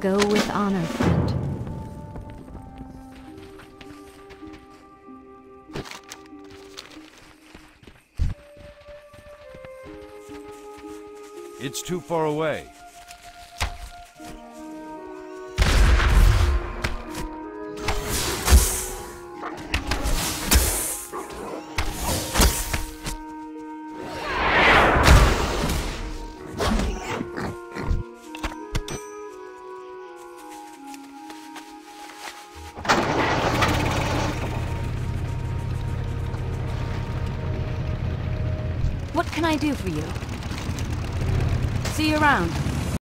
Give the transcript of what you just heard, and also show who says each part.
Speaker 1: Go with honor, friend.
Speaker 2: It's too far away.
Speaker 1: What can I do for you? See you around.